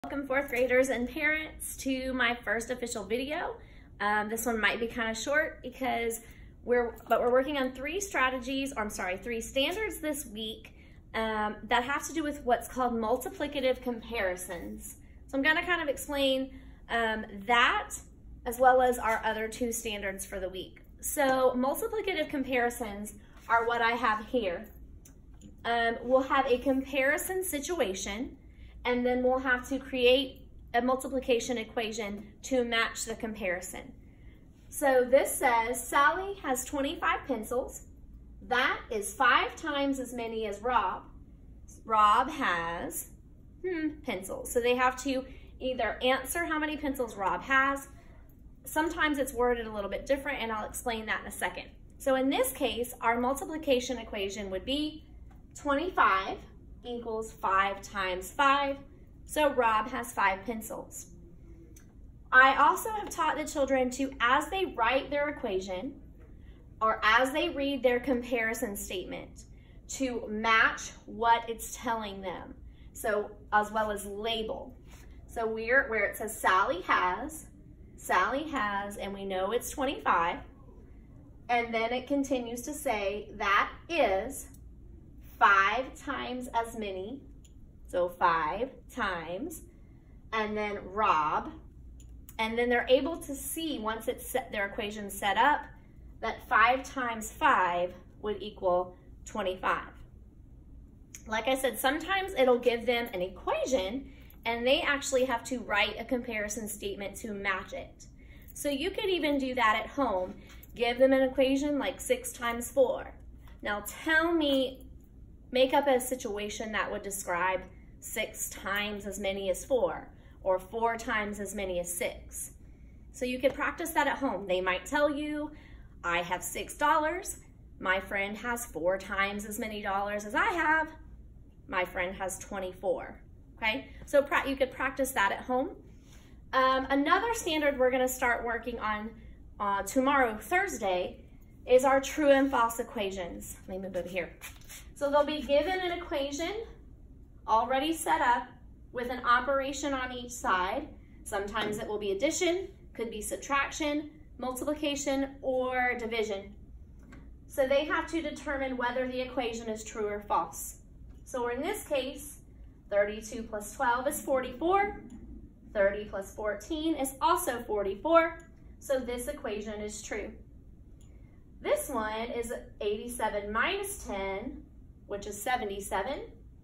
Welcome fourth graders and parents to my first official video. This one might be kind of short because we're working on three standards this week that have to do with what's called multiplicative comparisons. So I'm going to kind of explain that as well as our other two standards for the week. So multiplicative comparisons are what I have here. We'll have a comparison situation, and then we'll have to create a multiplication equation to match the comparison. So this says Sally has 25 pencils. That is 5 times as many as Rob. Rob has pencils. So they have to either answer how many pencils Rob has. Sometimes it's worded a little bit different, and I'll explain that in a second. So in this case, our multiplication equation would be 25 equals 5 times 5. So Rob has 5 pencils. I also have taught the children to, as they write their equation or as they read their comparison statement, to match what it's telling them. So as well as label. So where it says Sally has, and we know it's 25. And then it continues to say that is 5 times as many, so 5 times, and then Rob, and then they're able to see once it's their equation set up that 5 times 5 would equal 25. Like I said, sometimes it'll give them an equation and they actually have to write a comparison statement to match it. So you could even do that at home. Give them an equation like 6 times 4. Now tell me, make up a situation that would describe 6 times as many as 4, or 4 times as many as 6. So you could practice that at home. They might tell you, I have $6. My friend has 4 times as many dollars as I have. My friend has 24. Okay, so you could practice that at home. Another standard we're going to start working on tomorrow, Thursday, is our true and false equations. Let me move over here. So they'll be given an equation already set up with an operation on each side. Sometimes it will be addition, could be subtraction, multiplication, or division. So they have to determine whether the equation is true or false. So in this case, 32 plus 12 is 44. 30 plus 14 is also 44. So this equation is true. This one is 87 minus 10, which is 77.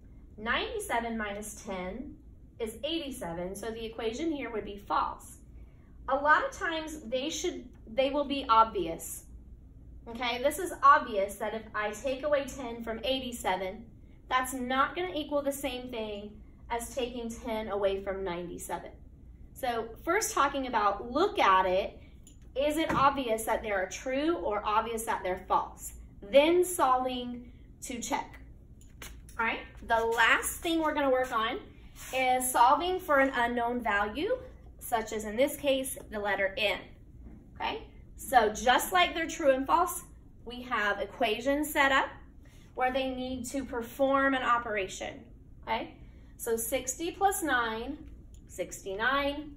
97 minus 10 is 87, so the equation here would be false. A lot of times they will be obvious. Okay, this is obvious that if I take away 10 from 87, that's not going to equal the same thing as taking 10 away from 97. So first talking about look at it, is it obvious that they are true or obvious that they're false? Then solving to check. All right, the last thing we're going to work on is solving for an unknown value, such as in this case, the letter N. Okay, so just like they're true and false, we have equations set up where they need to perform an operation. Okay, so 60 plus 9, 69.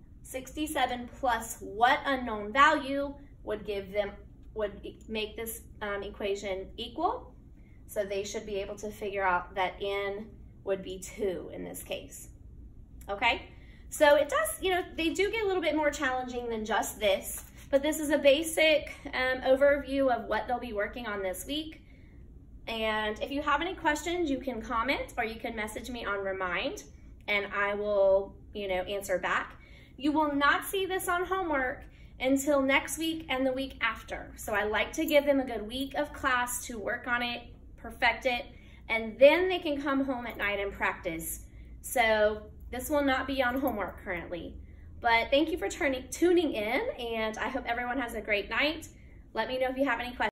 67 plus what unknown value would make this equation equal. So they should be able to figure out that N would be 2 in this case. Okay, so it does, they do get a little bit more challenging than just this, but this is a basic overview of what they'll be working on this week. And if you have any questions, you can comment or you can message me on Remind and I will, answer back. You will not see this on homework until next week and the week after. So I like to give them a good week of class to work on it, perfect it, and then they can come home at night and practice. So this will not be on homework currently. But thank you for tuning in, and I hope everyone has a great night. Let me know if you have any questions.